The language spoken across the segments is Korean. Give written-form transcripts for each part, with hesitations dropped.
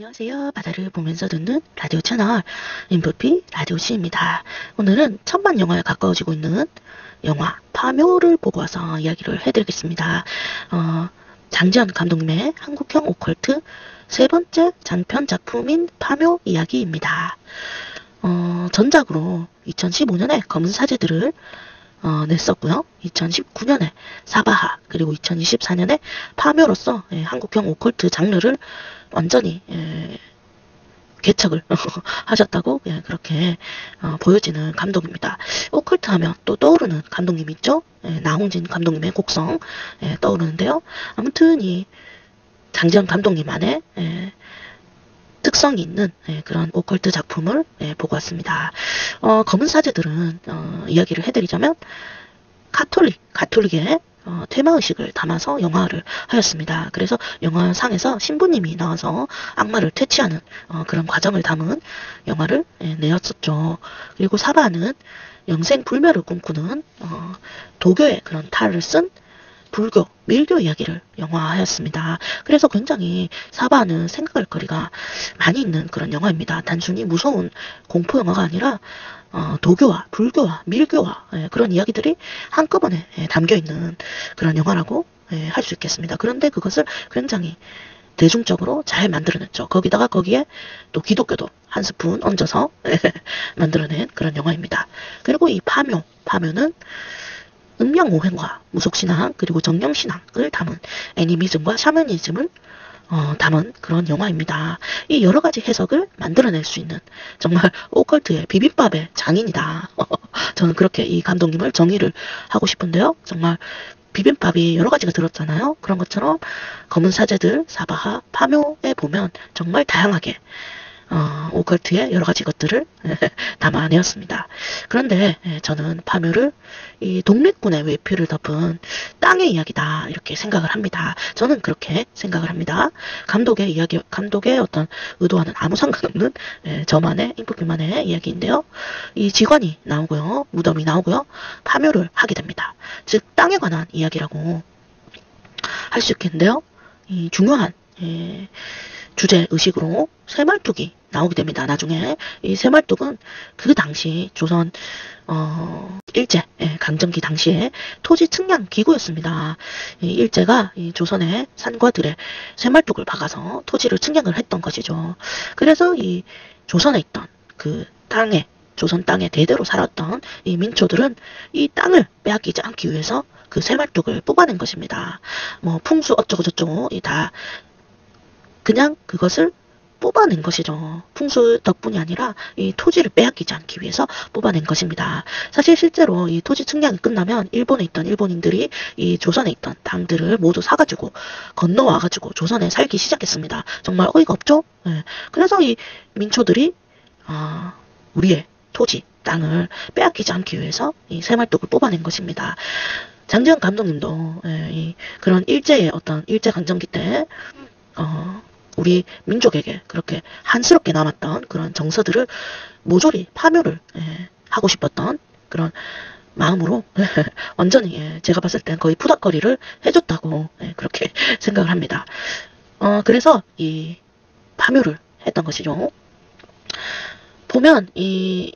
안녕하세요. 바다를 보면서 듣는 라디오 채널 인프피 라디오 C입니다. 오늘은 천만 영화에 가까워지고 있는 영화 파묘를 보고 와서 이야기를 해드리겠습니다. 장지연 감독님의 한국형 오컬트 세 번째 장편 작품인 파묘 이야기입니다. 전작으로 2015년에 검은 사제들을 냈었고요. 2019년에 사바하 그리고 2024년에 파묘로서 한국형 오컬트 장르를 완전히 개척을 하셨다고 그렇게 보여지는 감독입니다. 오컬트 하면 또 떠오르는 감독님 있죠? 나홍진 감독님의 곡성 떠오르는데요. 아무튼 이 장지연 감독님만의 특성이 있는 그런 오컬트 작품을 보고 왔습니다. 검은 사제들은 이야기를 해드리자면 가톨릭의 테마의식을 담아서 영화를 하였습니다. 그래서 영화상에서 신부님이 나와서 악마를 퇴치하는 그런 과정을 담은 영화를 내었었죠. 그리고 사바는 영생 불멸을 꿈꾸는 도교의 그런 탈을 쓴 불교, 밀교 이야기를 영화하였습니다. 그래서 굉장히 사바는 생각할 거리가 많이 있는 그런 영화입니다. 단순히 무서운 공포 영화가 아니라 도교와 불교와 밀교와 그런 이야기들이 한꺼번에 담겨있는 그런 영화라고 할 수 있겠습니다. 그런데 그것을 굉장히 대중적으로 잘 만들어냈죠. 거기에 또 기독교도 한 스푼 얹어서 만들어낸 그런 영화입니다. 그리고 이 파묘는 음양오행과 무속신앙 그리고 정령신앙을 담은 애니미즘과 샤머니즘을 담은 그런 영화입니다. 이 여러가지 해석을 만들어낼 수 있는 정말 오컬트의 비빔밥의 장인이다. 저는 그렇게 이 감독님을 정의를 하고 싶은데요. 정말 비빔밥이 여러가지가 들었잖아요. 그런 것처럼 검은 사제들, 사바하, 파묘에 보면 정말 다양하게 오컬트의 여러가지 것들을 담아내었습니다. 그런데 저는 파묘를 이 독립군의 외표를 덮은 땅의 이야기다 이렇게 생각을 합니다. 저는 그렇게 생각을 합니다. 감독의 어떤 의도와는 아무 상관없는 저만의 인프피만의 이야기인데요. 이 지관이 나오고요. 무덤이 나오고요. 파묘를 하게 됩니다. 즉 땅에 관한 이야기라고 할 수 있겠는데요. 이 중요한 주제 의식으로 새말뚝이 나오게 됩니다. 나중에 이 새말뚝은 그 당시 조선 일제 강점기 당시에 토지 측량 기구였습니다. 이 일제가 이 조선의 산과 들에 새말뚝을 박아서 토지를 측량을 했던 것이죠. 그래서 이 조선에 있던 그 땅에 조선 땅에 대대로 살았던 이 민초들은 이 땅을 빼앗기지 않기 위해서 그 새말뚝을 뽑아낸 것입니다. 뭐 풍수 어쩌고 저쩌고 다 그냥 그것을 뽑아낸 것이죠. 풍수 덕분이 아니라 이 토지를 빼앗기지 않기 위해서 뽑아낸 것입니다. 사실 실제로 이 토지 측량이 끝나면 일본에 있던 일본인들이 이 조선에 있던 땅들을 모두 사가지고 건너와가지고 조선에 살기 시작했습니다. 정말 어이가 없죠? 그래서 이 민초들이 우리의 토지, 땅을 빼앗기지 않기 위해서 이 새말뚝을 뽑아낸 것입니다. 장지연 감독님도 그런 일제의 어떤 일제강점기 때 우리 민족에게 그렇게 한스럽게 남았던 그런 정서들을 모조리 파묘를 하고 싶었던 그런 마음으로 완전히 제가 봤을 땐 거의 푸닥거리를 해줬다고 그렇게 생각을 합니다. 그래서 이 파묘를 했던 것이죠. 보면 이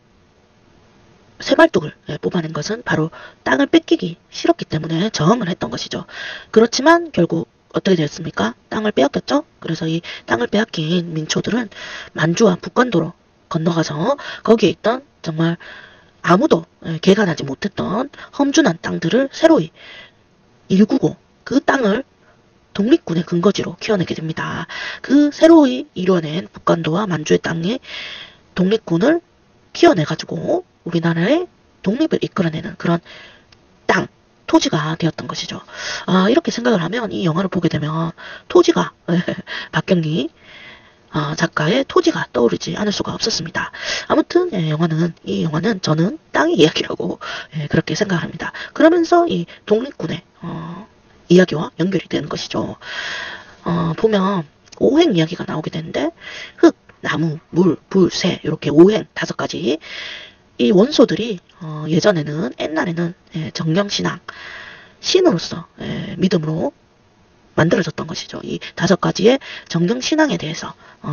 새말뚝을 뽑아낸 것은 바로 땅을 뺏기기 싫었기 때문에 저항을 했던 것이죠. 그렇지만 결국 어떻게 되었습니까? 땅을 빼앗겼죠? 그래서 이 땅을 빼앗긴 민초들은 만주와 북간도로 건너가서 거기에 있던 정말 아무도 개간하지 못했던 험준한 땅들을 새로이 일구고 그 땅을 독립군의 근거지로 키워내게 됩니다. 그 새로이 이뤄낸 북간도와 만주의 땅에 독립군을 키워내가지고 우리나라의 독립을 이끌어내는 그런 땅, 토지가 되었던 것이죠. 이렇게 생각을 하면 이 영화를 보게 되면 토지가 박경리 작가의 토지가 떠오르지 않을 수가 없었습니다. 아무튼 이 영화는 저는 땅의 이야기라고 그렇게 생각을 합니다. 그러면서 이 독립군의 이야기와 연결이 되는 것이죠. 보면 오행 이야기가 나오게 되는데 흙, 나무, 물, 불, 새 이렇게 오행 5가지 이 원소들이 옛날에는 정령신앙 신으로서 믿음으로 만들어졌던 것이죠. 이 5가지의 정경신앙에 대해서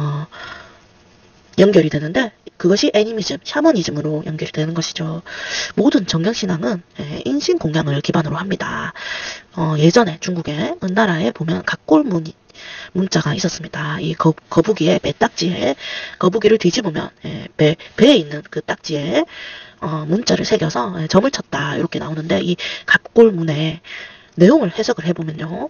연결이 되는데 그것이 애니미즘, 샤머니즘으로 연결이 되는 것이죠. 모든 정경신앙은 인신공양을 기반으로 합니다. 예전에 중국의 은나라에 보면 각골문 문자가 있었습니다. 이 거북이의 배 딱지에 거북이를 뒤집으면 배에 있는 그 딱지에 문자를 새겨서 점을 쳤다 이렇게 나오는데 이 각골문의 내용을 해석을 해보면요.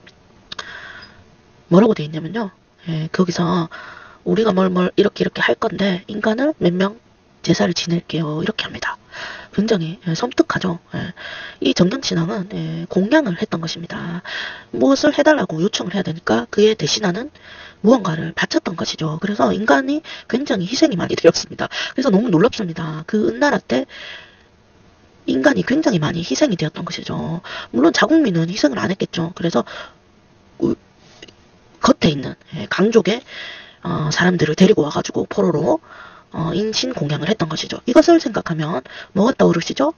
뭐라고 되어 있냐면요. 거기서 우리가 뭘 이렇게 할 건데 인간을 몇 명 제사를 지낼게요. 이렇게 합니다. 굉장히 섬뜩하죠. 이 정경신앙은 공양을 했던 것입니다. 무엇을 해달라고 요청을 해야 되니까 그에 대신하는 무언가를 바쳤던 것이죠. 그래서 인간이 굉장히 희생이 많이 되었습니다. 그래서 너무 놀랍습니다. 그 은나라 때 인간이 굉장히 많이 희생이 되었던 것이죠. 물론 자국민은 희생을 안 했겠죠. 그래서 겉에 있는 강족의 사람들을 데리고 와가지고 포로로 인신공양을 했던 것이죠. 이것을 생각하면 뭐가 떠오르시죠?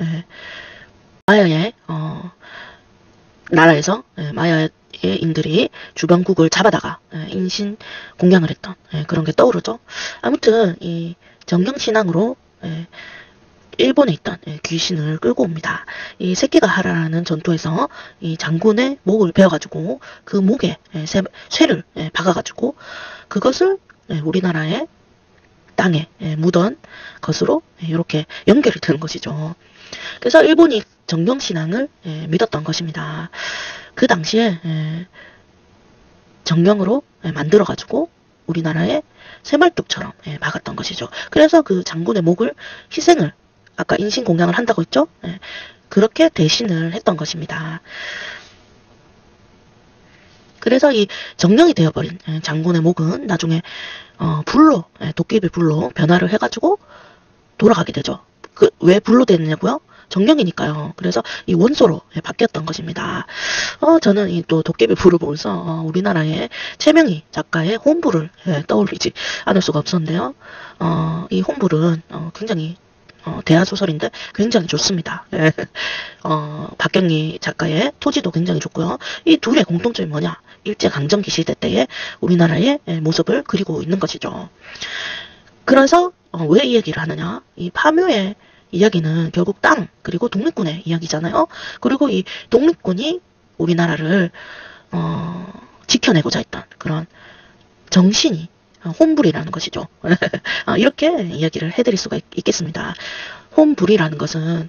마야의 나라에서 마야의 인들이 주변국을 잡아다가 인신공양을 했던 그런 게 떠오르죠. 아무튼 이 정경신앙으로 일본에 있던 귀신을 끌고 옵니다. 이 새끼가하라라는 전투에서 이 장군의 목을 베어가지고 그 목에 쇠를 박아가지고 그것을 우리나라의 땅에 묻은 것으로 이렇게 연결이 되는 것이죠. 그래서 일본이 정경신앙을 믿었던 것입니다. 그 당시에 정경으로 만들어가지고 우리나라의 새말뚝처럼 박았던 것이죠. 그래서 그 장군의 목을 희생을 아까 인신공양을 한다고 했죠? 그렇게 대신을 했던 것입니다. 그래서 이 정령이 되어버린 장군의 목은 나중에 불로 도깨비 불로 변화를 해가지고 돌아가게 되죠. 왜 불로 됐냐고요? 정령이니까요. 그래서 이 원소로 바뀌었던 것입니다. 저는 이 또 도깨비 불을 보면서 우리나라의 최명희 작가의 혼불을 떠올리지 않을 수가 없었는데요. 이 혼불은 굉장히 대하소설인데 굉장히 좋습니다. 박경리 작가의 토지도 굉장히 좋고요. 이 둘의 공통점이 뭐냐? 일제강점기 시대 때의 우리나라의 모습을 그리고 있는 것이죠. 그래서 왜 이 얘기를 하느냐? 이 파묘의 이야기는 결국 땅 그리고 독립군의 이야기잖아요. 그리고 이 독립군이 우리나라를 지켜내고자 했던 그런 정신이 혼불이라는 것이죠. 이렇게 이야기를 해드릴 수가 있겠습니다. 혼불이라는 것은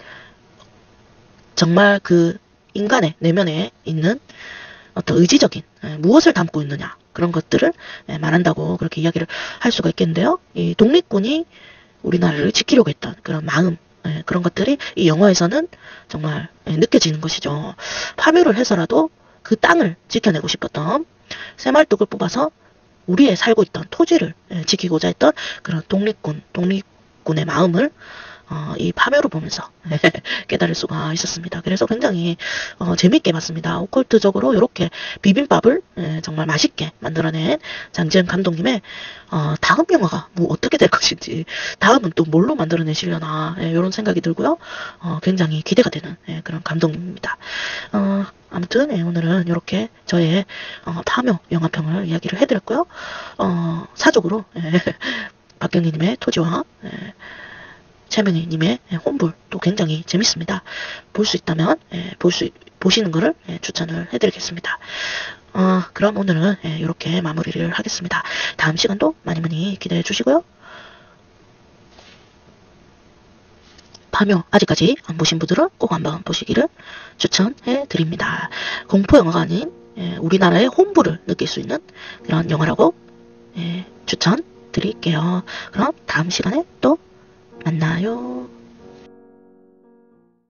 정말 그 인간의 내면에 있는 어떤 의지적인 무엇을 담고 있느냐 그런 것들을 말한다고 그렇게 이야기를 할 수가 있겠는데요. 이 독립군이 우리나라를 지키려고 했던 그런 마음 그런 것들이 이 영화에서는 정말 느껴지는 것이죠. 파묘를 해서라도 그 땅을 지켜내고 싶었던 새말뚝을 뽑아서 우리의 살고 있던 토지를 지키고자 했던 그런 독립군의 마음을 이 파묘를 보면서 깨달을 수가 있었습니다. 그래서 굉장히 재밌게 봤습니다. 오컬트적으로 이렇게 비빔밥을 정말 맛있게 만들어낸 장지현 감독님의 다음 영화가 뭐 어떻게 될 것인지 다음은 또 뭘로 만들어내시려나 이런 생각이 들고요. 굉장히 기대가 되는 그런 감독님입니다. 아무튼 오늘은 이렇게 저의 파묘 영화평을 이야기를 해드렸고요. 사적으로 박경리님의 토지와 최명희님의 혼불 또 굉장히 재밌습니다. 볼 수 있다면 보시는 거를 추천을 해드리겠습니다. 그럼 오늘은 이렇게 마무리를 하겠습니다. 다음 시간도 많이 기대해 주시고요. 파묘 아직까지 안 보신 분들은 꼭 한번 보시기를 추천해 드립니다. 공포영화가 아닌 우리나라의 혼불을 느낄 수 있는 그런 영화라고 추천 드릴게요. 그럼 다음 시간에 또 만나요.